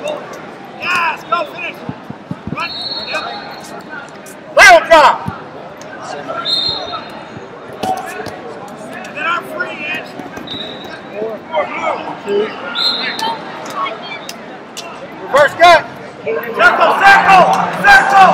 Yes, go finish. Run. Yep. Rail drop. And then our free edge. 4. Reverse gut. Circle, circle, circle.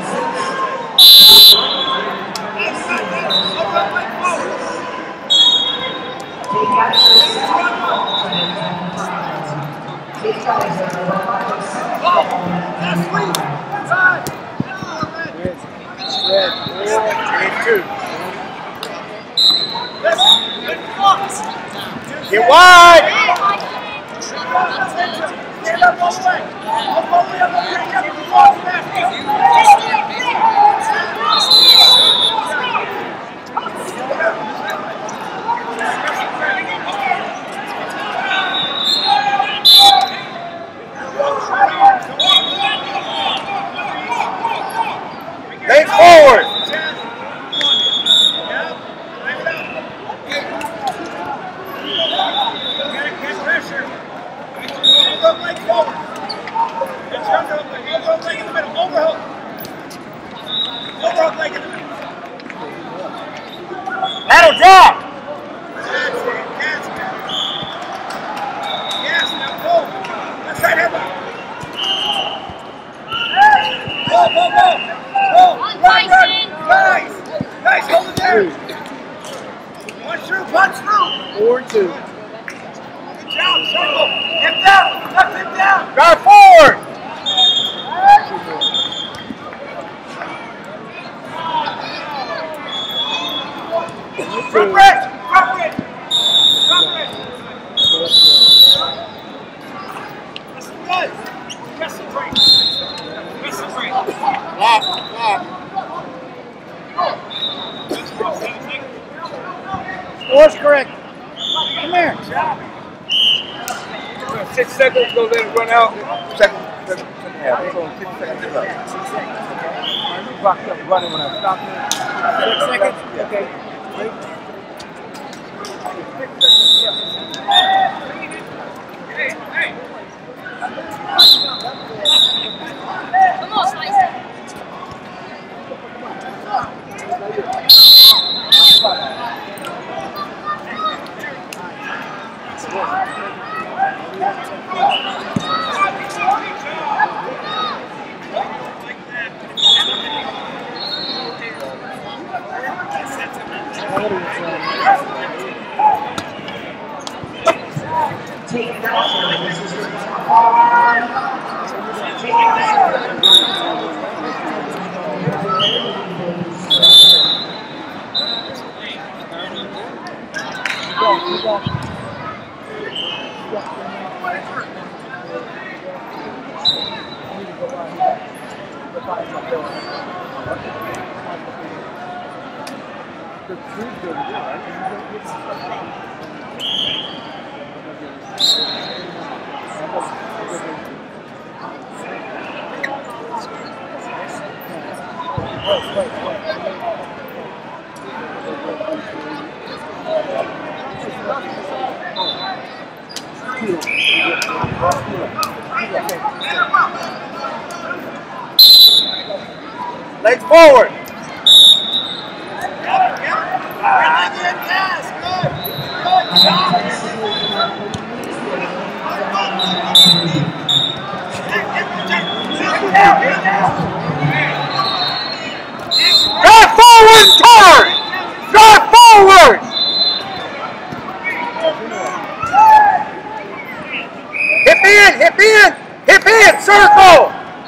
Get wide. Stand up all the way. Legs forward. Get pressure. Overhook leg forward. That's your overhook leg in the middle. Overhook. Overhook leg in the middle. Paddle drop. That's it. Yes, now go. That's right, headlock. Go. Run. Nice. Nice, hold it there. Punch through. 4-2. Good job, circle. Hip down. Left hip down. Drive forward. Front bridge. Listen good. Press the brake. Lock. Score's correct. Come here. 6 seconds, go there and run out. Second half. So 6 seconds left. You blocked up running when I stopped it. 6 seconds? Okay. Wait. 6 seconds. Hey. Come on, Tyson. Legs forward. Drive forward, turn! Drive forward! Hip in, circle!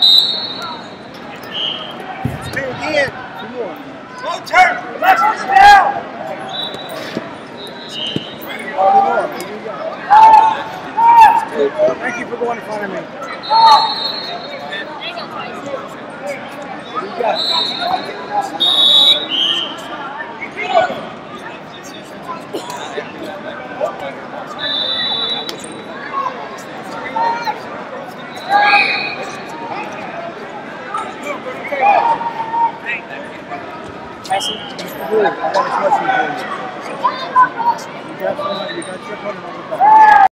Spin again. Slow turn, left is down. Thank you for going in front of me. You got Tyson, just the rule. I got a question for you. You got your opponent on the back.